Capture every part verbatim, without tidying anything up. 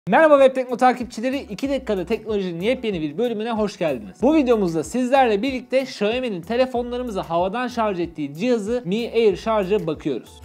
Merhaba Web Tekno takipçileri, iki dakikada teknolojinin yepyeni bir bölümüne hoş geldiniz. Bu videomuzda sizlerle birlikte Xiaomi'nin telefonlarımızı havadan şarj ettiği cihazı Mi Air Charge'a bakıyoruz.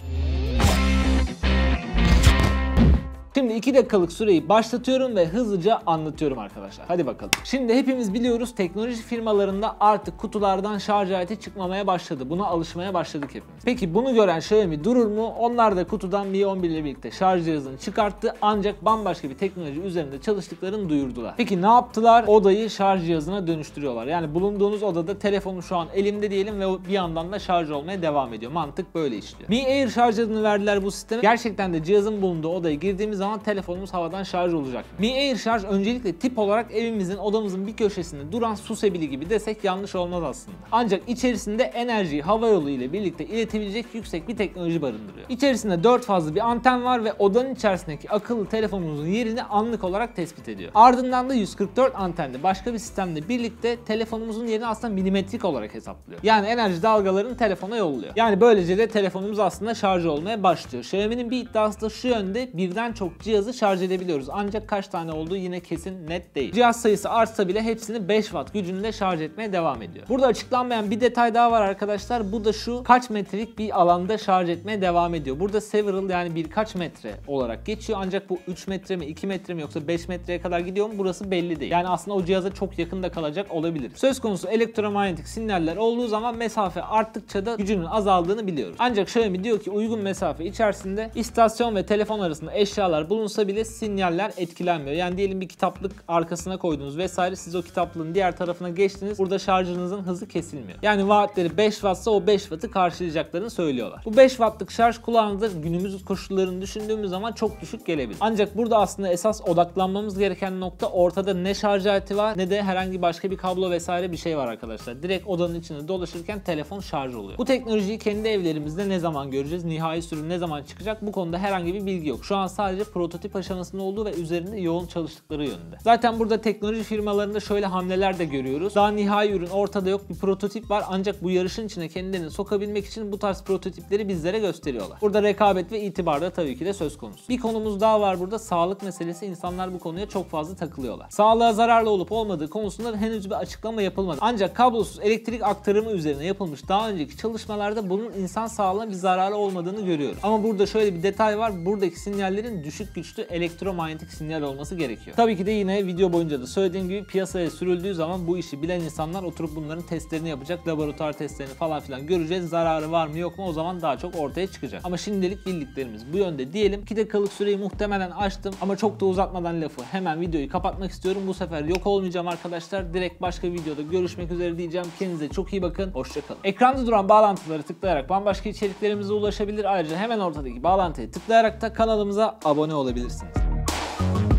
Şimdi iki dakikalık süreyi başlatıyorum ve hızlıca anlatıyorum arkadaşlar. Hadi bakalım. Şimdi hepimiz biliyoruz, teknoloji firmalarında artık kutulardan şarj aleti çıkmamaya başladı. Buna alışmaya başladık hepimiz. Peki bunu gören Xiaomi durur mu? Onlar da kutudan Mi on bir ile birlikte şarj cihazını çıkarttı, ancak bambaşka bir teknoloji üzerinde çalıştıklarını duyurdular. Peki ne yaptılar? Odayı şarj cihazına dönüştürüyorlar. Yani bulunduğunuz odada telefonum şu an elimde diyelim ve bir yandan da şarj olmaya devam ediyor. Mantık böyle işliyor. Mi Air şarj adını verdiler bu sisteme. Gerçekten de cihazın bulunduğu odaya girdiğimiz zaman telefonumuz havadan şarj olacak. Mi Air şarj öncelikle tip olarak evimizin, odamızın bir köşesinde duran su sebili gibi desek yanlış olmaz aslında. Ancak içerisinde enerjiyi hava yolu ile birlikte iletebilecek yüksek bir teknoloji barındırıyor. İçerisinde dört fazlı bir anten var ve odanın içerisindeki akıllı telefonumuzun yerini anlık olarak tespit ediyor. Ardından da yüz kırk dört antenli başka bir sistemle birlikte telefonumuzun yerini aslında milimetrik olarak hesaplıyor. Yani enerji dalgalarını telefona yolluyor. Yani böylece de telefonumuz aslında şarj olmaya başlıyor. Xiaomi'nin bir iddiası da şu yönde: birden çok cihazı şarj edebiliyoruz. Ancak kaç tane olduğu yine kesin net değil. Cihaz sayısı artsa bile hepsini beş watt gücünde şarj etmeye devam ediyor. Burada açıklanmayan bir detay daha var arkadaşlar. Bu da şu: kaç metrelik bir alanda şarj etmeye devam ediyor. Burada several, yani birkaç metre olarak geçiyor. Ancak bu üç metre mi, iki metre mi yoksa beş metreye kadar gidiyor mu, burası belli değil. Yani aslında o cihaza çok yakında kalacak olabilir. Söz konusu elektromanyetik sinyaller olduğu zaman mesafe arttıkça da gücünün azaldığını biliyoruz. Ancak Xiaomi diyor ki uygun mesafe içerisinde istasyon ve telefon arasında eşyalar bulunsa bile sinyaller etkilenmiyor. Yani diyelim bir kitaplık arkasına koydunuz vesaire, siz o kitaplığın diğer tarafına geçtiniz, burada şarjınızın hızı kesilmiyor. Yani vaatleri beş wattsa o beş wattı karşılayacaklarını söylüyorlar. Bu beş wattlık şarj kulağınızda günümüz koşullarını düşündüğümüz zaman çok düşük gelebilir. Ancak burada aslında esas odaklanmamız gereken nokta, ortada ne şarj aleti var ne de herhangi başka bir kablo vesaire bir şey var arkadaşlar. Direkt odanın içinde dolaşırken telefon şarj oluyor. Bu teknolojiyi kendi evlerimizde ne zaman göreceğiz? Nihai sürüm ne zaman çıkacak? Bu konuda herhangi bir bilgi yok. Şu an sadece prototip aşamasında olduğu ve üzerinde yoğun çalıştıkları yönünde. Zaten burada teknoloji firmalarında şöyle hamleler de görüyoruz. Daha nihai ürün ortada yok, bir prototip var, ancak bu yarışın içine kendilerini sokabilmek için bu tarz prototipleri bizlere gösteriyorlar. Burada rekabet ve itibar da tabii ki de söz konusu. Bir konumuz daha var burada: sağlık meselesi. İnsanlar bu konuya çok fazla takılıyorlar. Sağlığa zararlı olup olmadığı konusunda henüz bir açıklama yapılmadı. Ancak kablosuz elektrik aktarımı üzerine yapılmış daha önceki çalışmalarda bunun insan sağlığına bir zararı olmadığını görüyoruz. Ama burada şöyle bir detay var: buradaki sinyallerin düşük güçlü elektromanyetik sinyal olması gerekiyor. Tabii ki de yine video boyunca da söylediğim gibi piyasaya sürüldüğü zaman bu işi bilen insanlar oturup bunların testlerini yapacak. Laboratuvar testlerini falan filan göreceğiz. Zararı var mı yok mu, o zaman daha çok ortaya çıkacak. Ama şimdilik bildiklerimiz bu yönde diyelim. iki dakikalık süreyi muhtemelen aştım ama çok da uzatmadan lafı hemen videoyu kapatmak istiyorum. Bu sefer yok olmayacağım arkadaşlar. Direkt başka videoda görüşmek üzere diyeceğim. Kendinize çok iyi bakın. Hoşçakalın. Ekranda duran bağlantıları tıklayarak bambaşka içeriklerimize ulaşabilir. Ayrıca hemen ortadaki bağlantıya tıklayarak da kanalımıza abone olabilirsiniz.